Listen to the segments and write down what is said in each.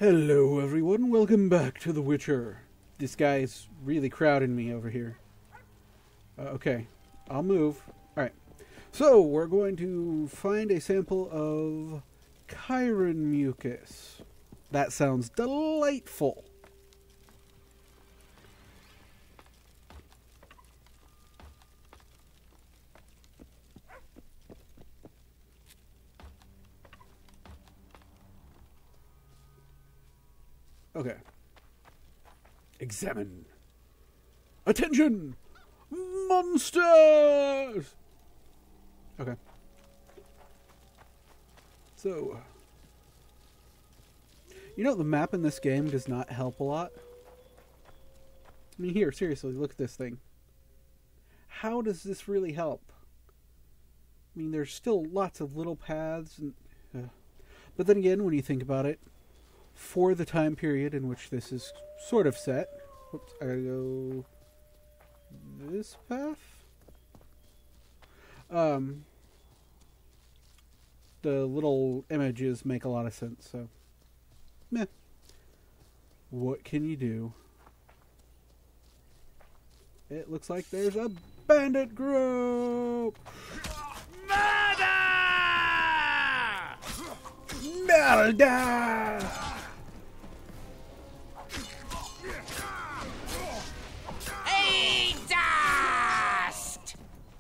Hello everyone, welcome back to The Witcher. This guy's really crowding me over here. Okay, I'll move. Alright, so we're going to find a sample of Chiron mucus. That sounds delightful. Okay. Examine. Attention! Monsters! Okay. So, you know, the map in this game does not help a lot. I mean, here, seriously, look at this thing. How does this really help? I mean, there's still lots of little paths, and but then again, when you think about it, for the time period in which this is sort of set, whoops, I gotta go this path. The little images make a lot of sense, so meh. What can you do? It looks like there's a bandit group! Murder! Murder! Hey, dust!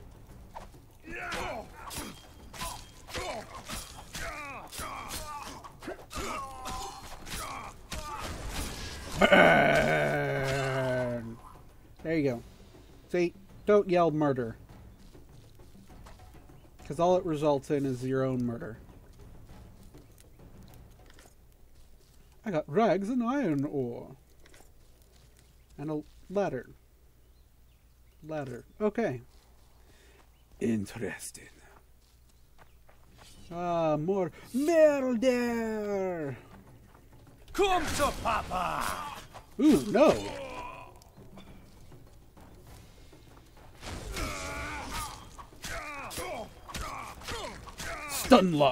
Burn! There you go. See, don't yell murder. Because all it results in is your own murder. I got rags and iron ore. And a ladder. Ladder. Okay. Interesting. Ah, more murder! Come to Papa! Ooh, no! Stun lock!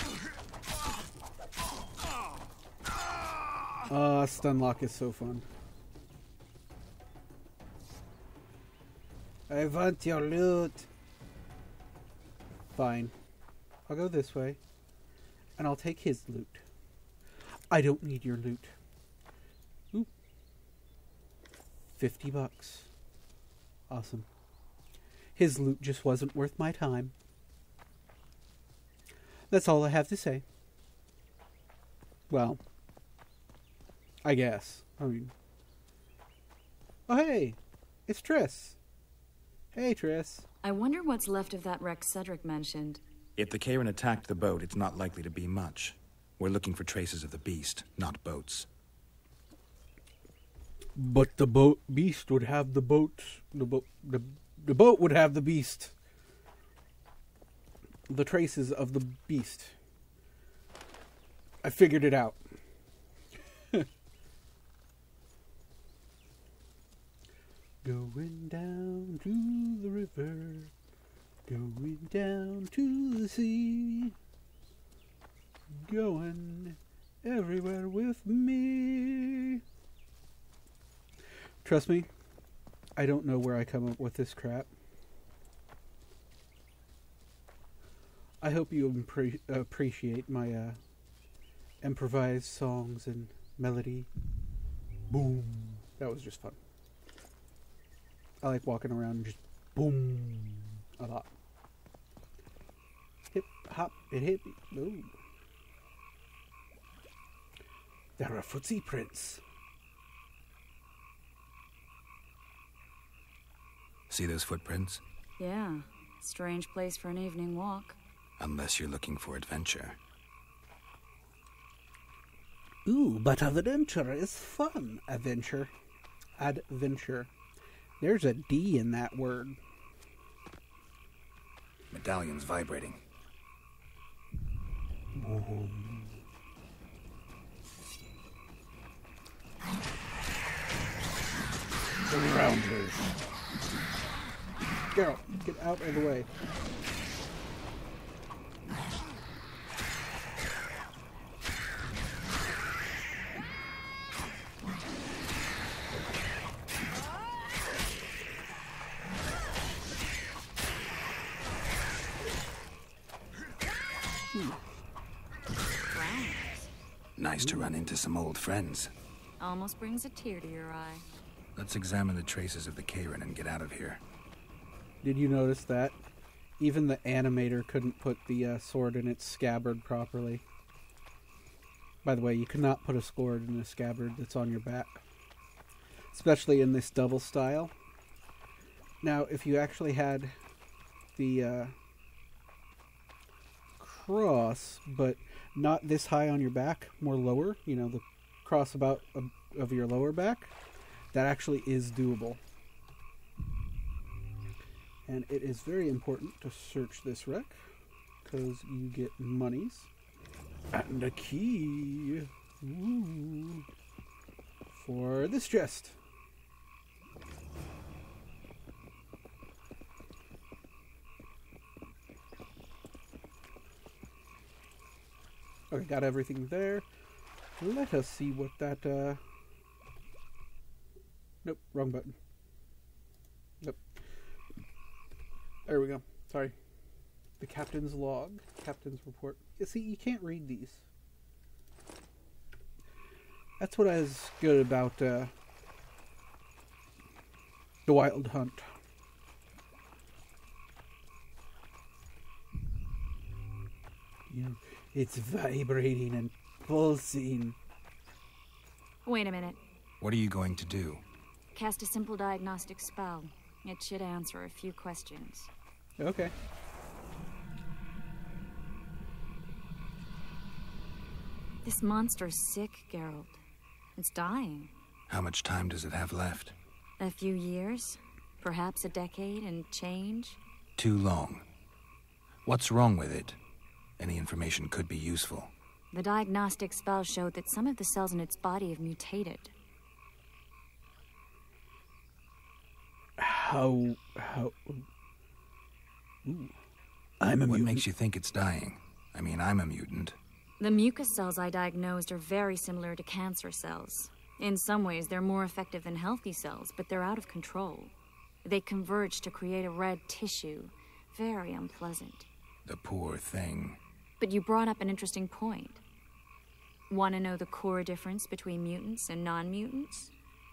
Stun lock is so fun. I want your loot. Fine. I'll go this way. And I'll take his loot. I don't need your loot. Ooh. $50. Awesome. His loot just wasn't worth my time. That's all I have to say. Well, I guess. I mean... Oh, hey! It's Triss. Hey, Triss. I wonder what's left of that wreck Cedric mentioned. If the Karen attacked the boat, it's not likely to be much. We're looking for traces of the beast, not boats. But the beast would have the boat. The boat would have the beast. The traces of the beast. I figured it out. Going down to the river, going down to the sea, going everywhere with me. Trust me, I don't know where I come up with this crap. I hope you appreciate my improvised songs and melody. Boom. That was just fun. I like walking around and just boom a lot. Hip, hop, and hip. Ooh. There are footsie prints. See those footprints? Yeah, strange place for an evening walk. Unless you're looking for adventure. Ooh, but adventure is fun. Adventure. Adventure. There's a D in that word. Medallion's vibrating. Surrounders. Geralt, get out of the way. Nice to run into some old friends. Almost brings a tear to your eye. Let's examine the traces of the Karen and get out of here. Did you notice that? Even the animator couldn't put the sword in its scabbard properly. By the way, you cannot put a sword in a scabbard that's on your back. Especially in this double style. Now, if you actually had the cross, but not this high on your back, more lower, you know, the cross about of your lower back, that actually is doable. And it is very important to search this wreck, because you get monies and a key. Ooh. For this chest. Okay, got everything there. Let us see what that, Nope, wrong button. Nope. There we go. Sorry. The captain's log. Captain's report. You see, you can't read these. That's what is good about, the Wild Hunt. You know, it's vibrating and pulsing. Wait a minute. What are you going to do? Cast a simple diagnostic spell. It should answer a few questions. Okay. This monster's sick, Geralt. It's dying. How much time does it have left? A few years? Perhaps a decade and change? Too long. What's wrong with it? Any information could be useful. The diagnostic spell showed that some of the cells in its body have mutated. How... Ooh. I'm a What mutant. makes you think it's dying? I mean, I'm a mutant. The mucus cells I diagnosed are very similar to cancer cells. In some ways, they're more effective than healthy cells, but they're out of control. They converge to create a red tissue. Very unpleasant. The poor thing. But you brought up an interesting point. Want to know the core difference between mutants and non-mutants?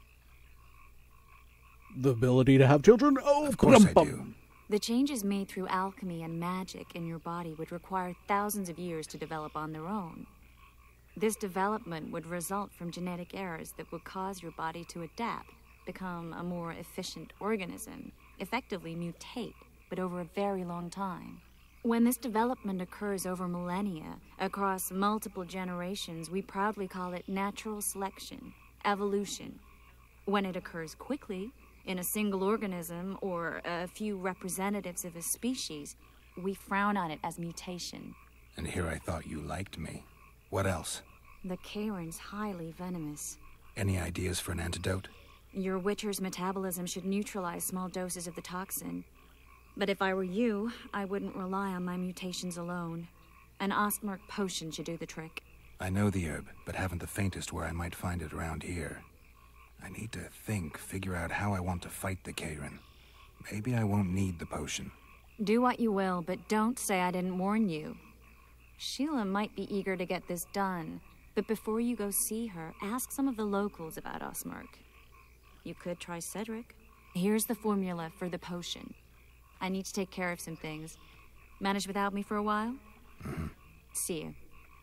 The ability to have children? Oh, Of course I bum, do. bum. The changes made through alchemy and magic in your body would require thousands of years to develop on their own. This development would result from genetic errors that would cause your body to adapt, become a more efficient organism, effectively mutate, but over a very long time. When this development occurs over millennia, across multiple generations, we proudly call it natural selection, evolution. When it occurs quickly, in a single organism or a few representatives of a species, we frown on it as mutation. And here I thought you liked me. What else? The Karen's highly venomous. Any ideas for an antidote? Your Witcher's metabolism should neutralize small doses of the toxin. But if I were you, I wouldn't rely on my mutations alone. An Ostmark potion should do the trick. I know the herb, but haven't the faintest where I might find it around here. I need to think, figure out how I want to fight the Karen. Maybe I won't need the potion. Do what you will, but don't say I didn't warn you. Sheila might be eager to get this done, but before you go see her, ask some of the locals about Ostmark. You could try Cedric. Here's the formula for the potion. I need to take care of some things. Manage without me for a while? Mm-hmm. See you.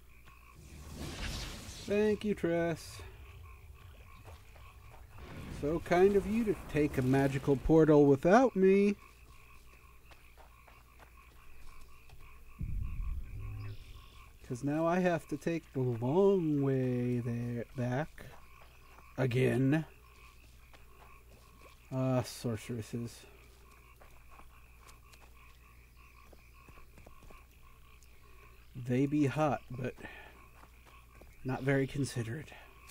Thank you, Tress. So kind of you to take a magical portal without me. Because now I have to take the long way there back. Again. Sorceresses. They be hot, but not very considerate.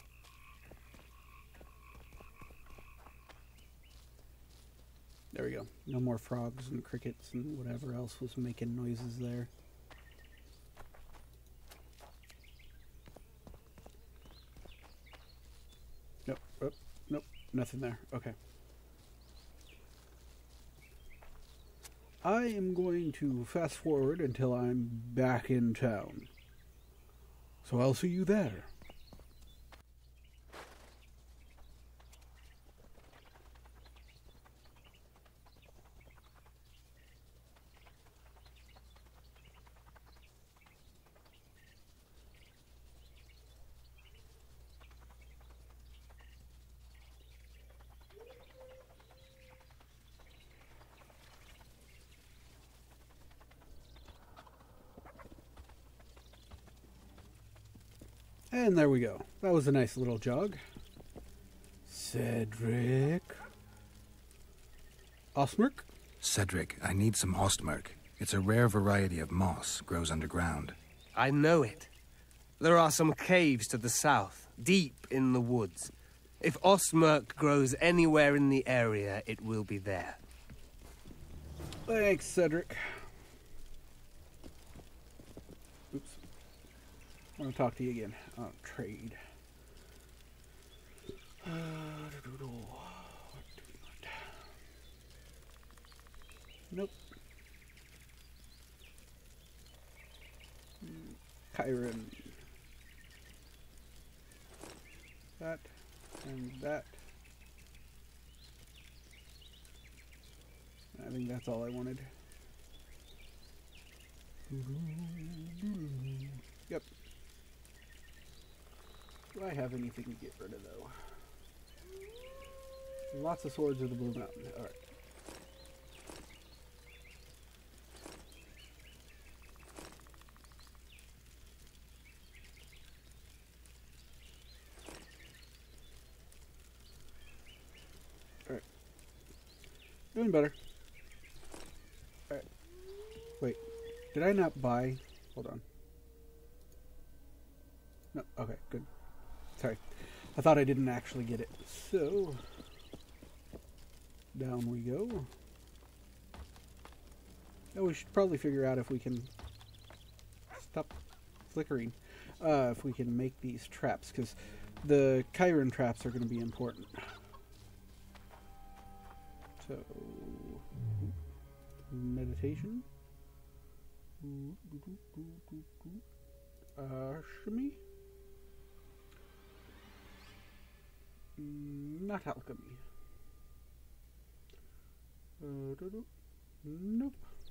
There we go. No more frogs and crickets and whatever else was making noises there. Nope. Oh, nope. Nothing there. Okay. I am going to fast forward until I'm back in town. So I'll see you there. And there we go. That was a nice little jog. Cedric. Osmerk? Cedric, I need some Ostmerk. It's a rare variety of moss, grows underground. I know it. There are some caves to the south, deep in the woods. If Ostmerk grows anywhere in the area, it will be there. Thanks, Cedric. Oops. I want to talk to you again. Trade. Nope. Chiron. That and that. I think that's all I wanted. Yep. Do I have anything to get rid of though? Lots of swords of the Blue Mountain. Alright. Alright. Doing better. Alright. Wait. Did I not buy? Hold on. No. Okay, good. Sorry. I thought I didn't actually get it. So, down we go. Oh, we should probably figure out if we can stop flickering. If we can make these traps, because the Chiron traps are going to be important. So, meditation. Alchemy. Not alchemy. Nope.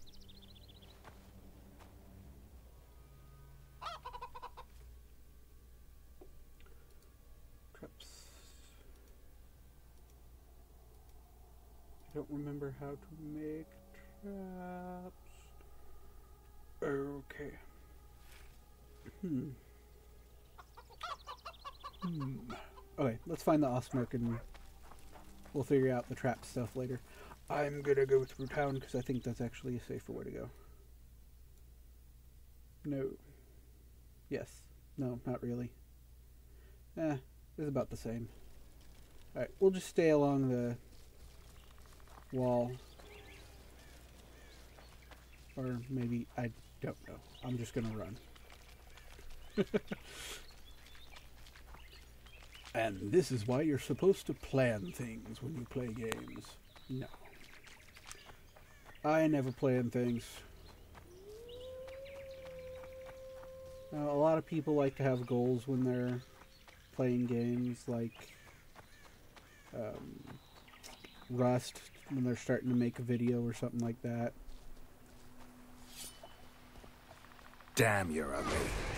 Traps. I don't remember how to make traps. Okay. Okay, let's find the Ostmerk and we'll figure out the trap stuff later. I'm gonna go through town because I think that's actually a safer way to go. No. Yes. No, not really. It's about the same. Alright, we'll just stay along the wall. Or maybe, I don't know. I'm just gonna run. And this is why you're supposed to plan things when you play games. No. I never plan things. A lot of people like to have goals when they're playing games, like Rust, when they're starting to make a video or something like that. Damn, you're ugly.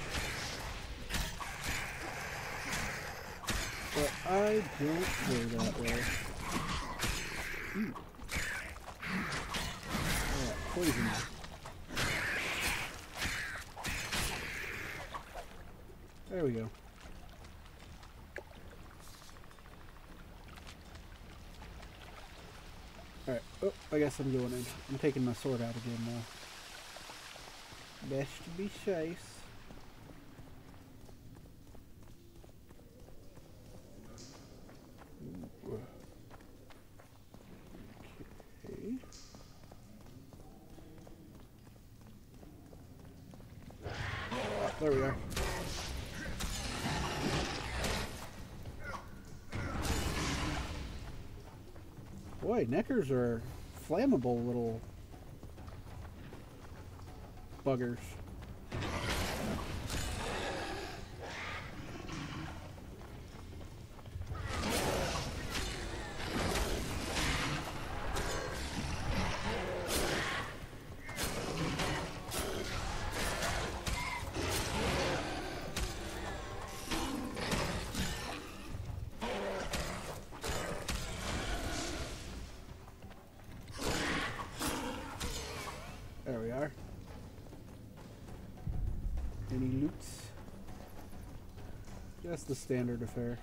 But I don't go that way. Alright, poison. There we go. Alright, oh, I guess I'm going in. I'm taking my sword out again now. Best to be safe. Okay. There we are. Boy, Neckers are flammable little buggers. There we are. That's the standard affair.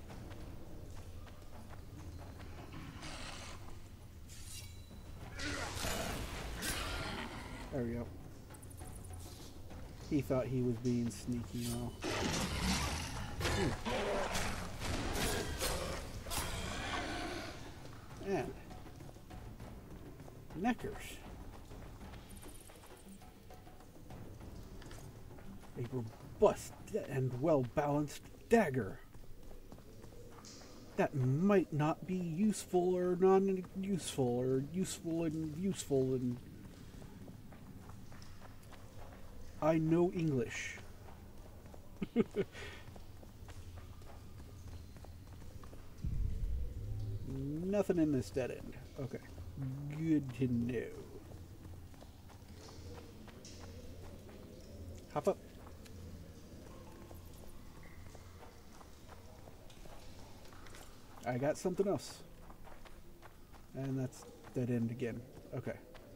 There we go. He thought he was being sneaky now. And Neckers. A robust and well-balanced dagger. That might not be useful or non-useful, or useful and... I know English. Nothing in this dead end. Okay. Good to know. Hop up. I got something else. And that's dead end again. Okay.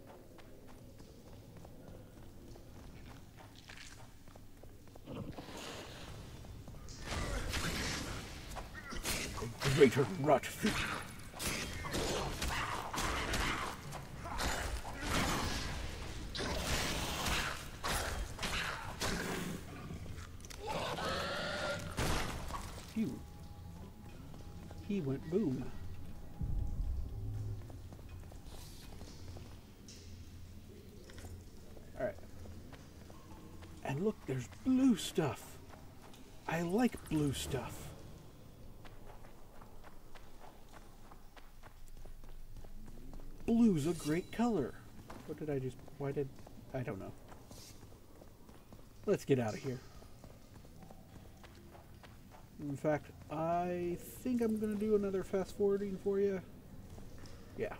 A greater rot feet. Phew. He went boom. Alright. And look, there's blue stuff. I like blue stuff. Blue's a great color. What did I just... Why did... I don't know. Let's get out of here. In fact, I think I'm going to do another fast forwarding for you. Yeah.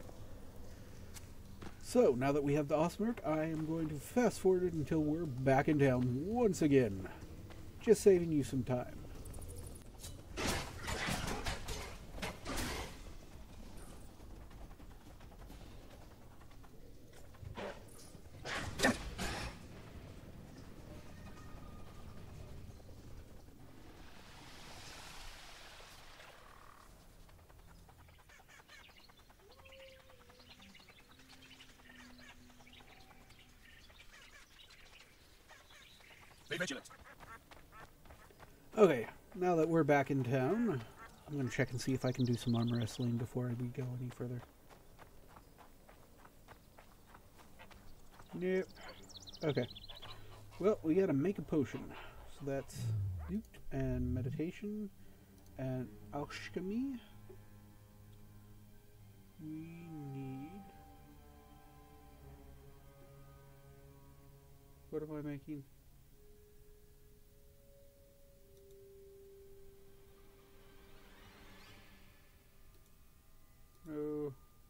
So, now that we have the Ostmark, I am going to fast forward it until we're back in town once again. Just saving you some time. Be vigilant. Okay, now that we're back in town, I'm going to check and see if I can do some arm wrestling before we go any further. Nope. Okay. Well, we got to make a potion. So that's Newt and meditation and alchemy. We need... What am I making? No.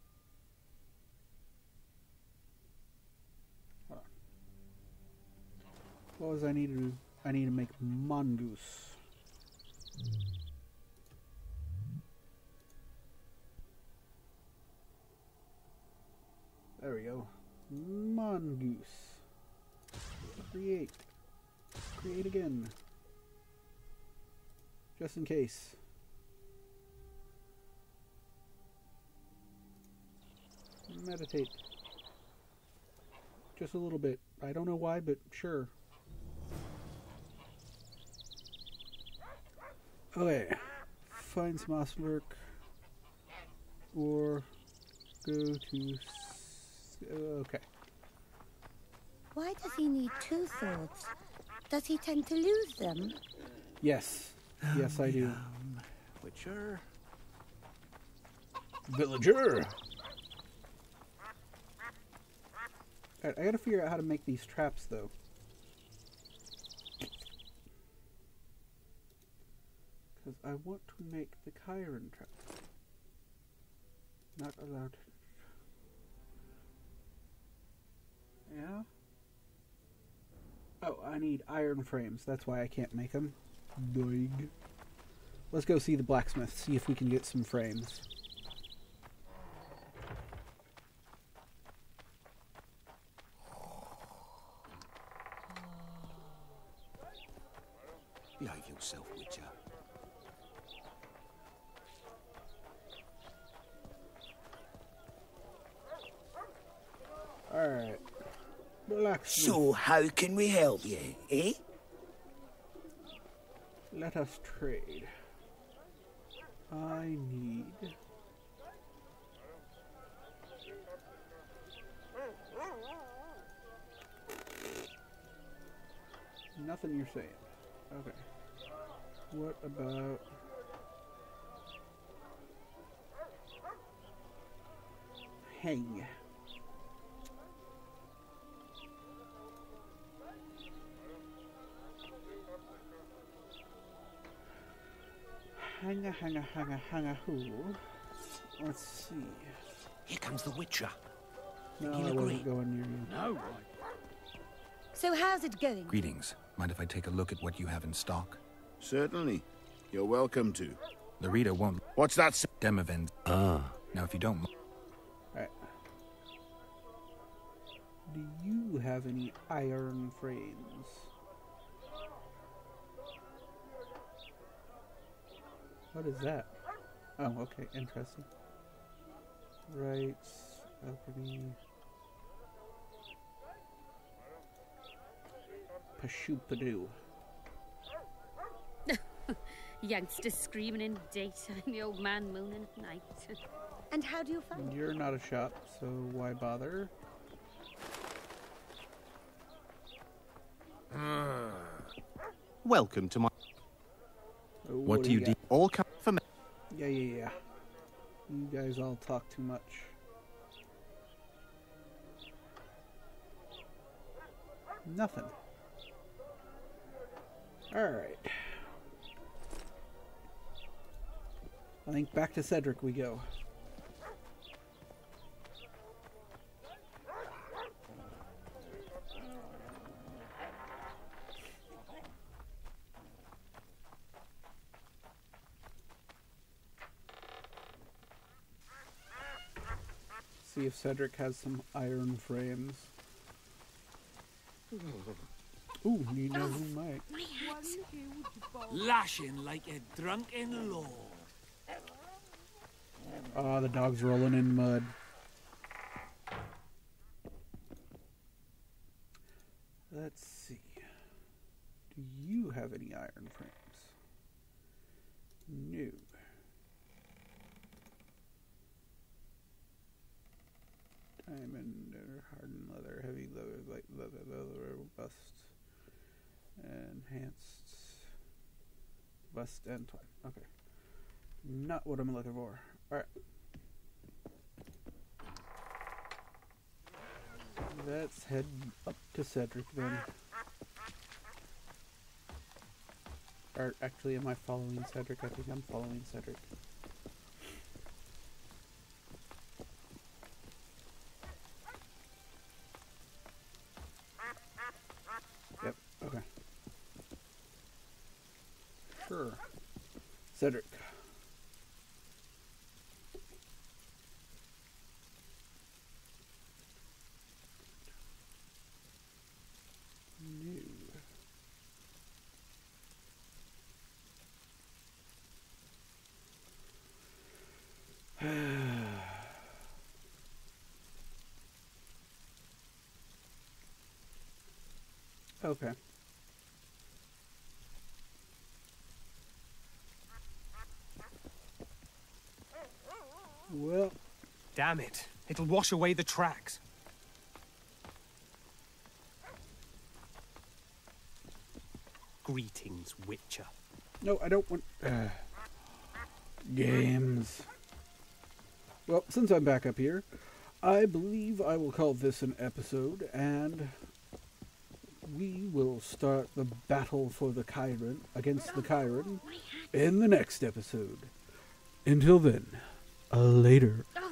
Hold on. What was I need to do? I need to make mongoose. There we go. Mongoose. Create. Create again. Just in case. Meditate. Just a little bit. I don't know why, but sure. Okay. Find some Ostmark. Or go to... okay. Why does he need two swords? Does he tend to lose them? Yes. Yes, I do. Witcher? Villager! Alright, I gotta figure out how to make these traps, though. Because I want to make the Chiron trap. Not allowed. Yeah? Oh, I need iron frames. That's why I can't make them. Doig. Let's go see the blacksmith, see if we can get some frames. Behave yourself. yourself, Witcher. Alright. Relax. So, how can we help you, eh? Let us trade. I need... Nothing you're saying. Okay. What about... Hang. Hanga, who? Let's see. Here comes the Witcher. No, He'll I agree. wasn't going near you. No. So how's it going? Greetings. Mind if I take a look at what you have in stock? Certainly. You're welcome to. The reader won't. What's that? Demavend. Ah. Now, if you don't. Alright. Do you have any iron frames? What is that? Oh, okay, interesting. Right, alchemy. Pashupadoo. Youngsters screaming in daytime, the old man mooning at night. And how do you find it? You're not a shop, so why bother? Welcome to my... Oh, What do you do? got? All come for me. Yeah. You guys all talk too much. Nothing. Alright. I think back to Cedric we go. See if Cedric has some iron frames. Ooh, you know who might. Lashing like a drunken lord. Ah, the dog's rolling in mud. Let's see. Do you have any iron frames? No. Diamond or hardened leather, heavy leather, light leather, robust, enhanced, bust and twine. Okay. Not what I'm looking for. Alright. Let's head up to Cedric then. Or actually, am I following Cedric? I think I'm following Cedric. Yep, okay. Sure. Cedric. New. Okay. Well, Damn it. It'll wash away the tracks. Greetings, Witcher. no, I don't want... games. Well, since I'm back up here, I believe I will call this an episode, and we will start the battle for the Chiron, against the Chiron, in the next episode. Until then, later.